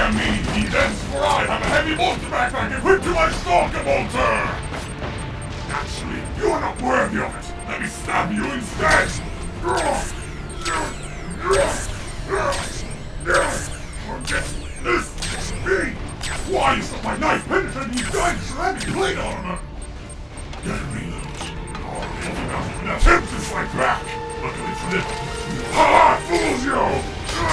Spare me, heathens, for I have a heavy bolter backpack equipped to my Stalker bolter! Actually, you are not worthy of it. Let me stab you instead! Forget this! Me! Why is not my knife penetrating these giant ceramic plate armor? Get a reload. Oh, if you not even attempt to fight back! Luckily for this, ha! Fools you!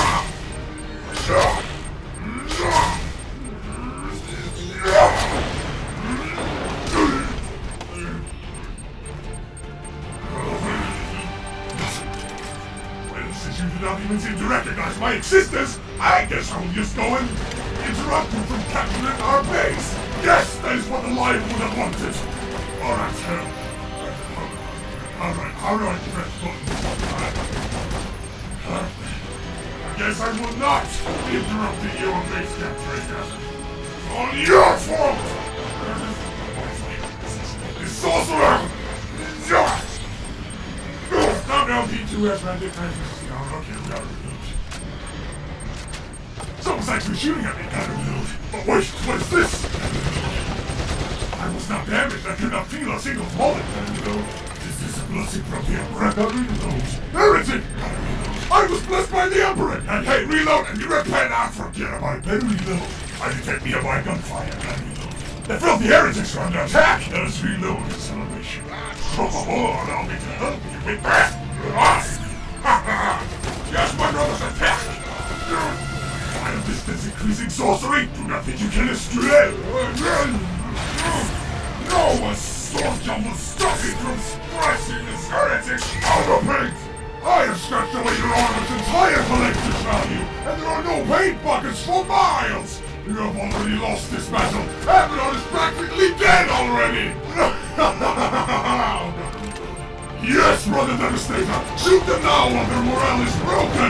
Well, since you did not even seem to recognize my existence, I guess I'll just go and interrupt you from capturing our base. Yes, that is what the lion would have wanted. Alright, how do I press buttons? I guess I will not be interrupting your base capturing. On your fault! This sorcerer! Now D2 has landed and okay, we gotta reload. Someone's actually shooting at me, gotta reload. But wait, what is this? I was not damaged, I could not feel a single bullet, gotta reload. This is a blessing from the Emperor, gotta reload. Heretic, gotta reload. I was blessed by the Emperor! And hey, reload and you repent now, forget about it, better reload. I detect nearby gunfire, gotta reload. The filthy heretics are under attack! Let us reload in celebration. Oh, allow me to help you with that! Yes, my brother's attack! While distance increasing sorcery, do not think you can escape! No assault will stop me from expressing this heretic out of paint! I have scratched away your armor's entire collector's value, and there are no paint buckets for miles! You have already lost this battle! Abaddon is practically dead already! Yes, Brother Devastator! Shoot them now while their morale is broken!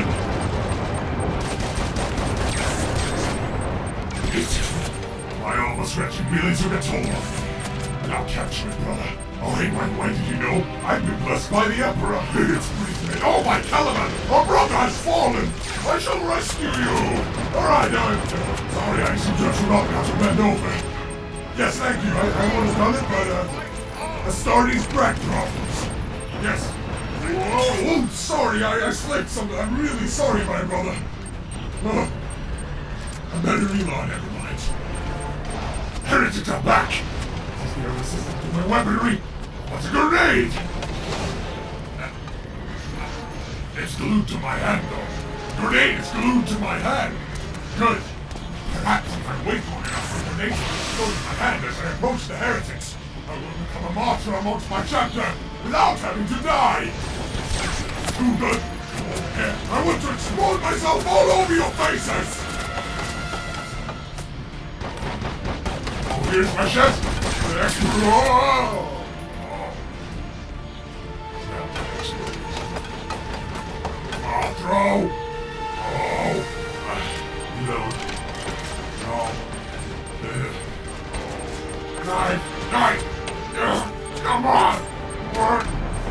My armor scratching really took a toll off me. Now capture it, brother. Oh, hey, why did you know? I've been blessed by the Emperor. It's breathing. Oh, my Caliban! Our brother has fallen! I shall rescue you! Alright, I'm sorry, I seem to have forgotten how to bend over. Yes, thank you. I would have done it, but, Astartes back problems. Yes. Oh, sorry, I slipped something. I'm really sorry, my brother. Oh, I better reload, never mind. Heretics are back! This is the other system to my weaponry. What's a grenade? It's glued to my hand, though. Grenade is glued to my hand. Good. Perhaps if I wait long enough for the grenade to go to my hand as I approach the heretics, I will become a martyr amongst my chapter without having to die. Too good. Yeah, I want to explode myself all over your faces. Oh, here's my chest. Whoa. Oh, throw! Oh! Reload. No. Knife! Come on! Work!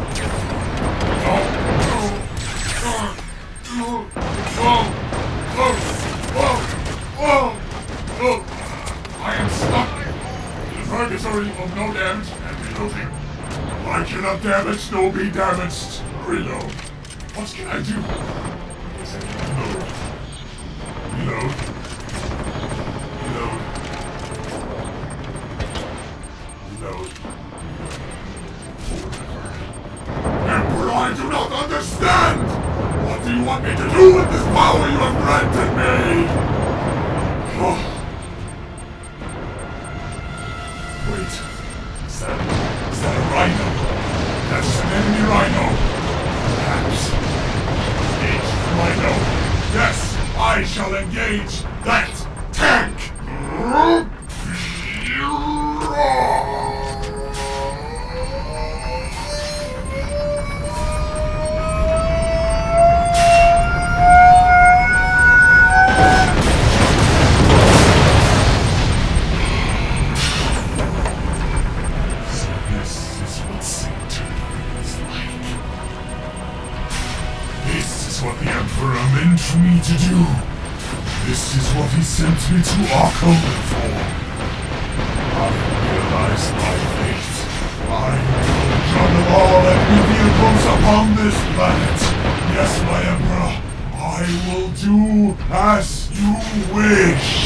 Whoa! I am stuck! The purgatory of no damage and reloading. I cannot damage, nor be damaged. Reload. What can I do? Yes, I can reload. Reload. Reload. Emperor, I do not understand! What do you want me to do with this power you have granted me? Oh. Wait. Is that a rhino? That's an enemy rhino. Perhaps. Engage the rhino. Yes, I shall engage that tank! What the Emperor meant for me to do. This is what he sent me to Arkham for. I realize my fate. I will juggle all enemy vehicles upon this planet. Yes, my Emperor, I will do as you wish.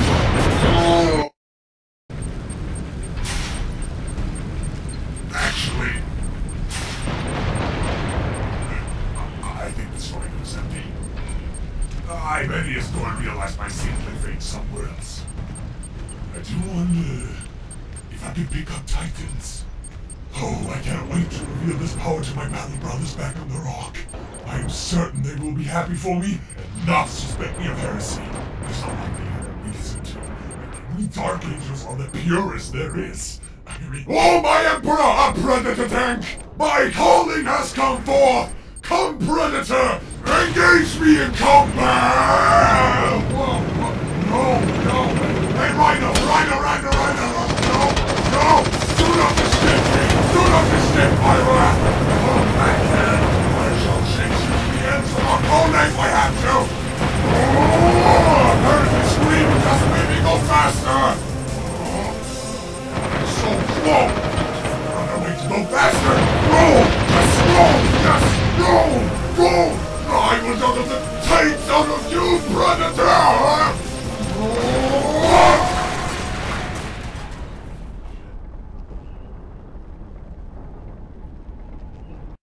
Actually, I think this story is empty. I bet he is going to realize my saintly fate somewhere else. I do wonder if I could pick up Titans. Oh, I can't wait to reveal this power to my battle brothers back on the rock. I am certain they will be happy for me and not suspect me of heresy. There's no likely reason to. We Dark Angels are the purest there is. Oh, my Emperor, a Predator tank! My calling has come forth! Come, Predator! Engage me in combat! Whoa, whoa. No! Hey, Rhino! No! Do not disturb me! Do not disturb my wrath! Come back here! I shall chase you to the ends of our whole life I have to! Oh, heard me scream! Just made me go faster! So slow! Another way to go faster! Roll! Just roll! Yes! Roll! I will juggle the taints out of you, Predator!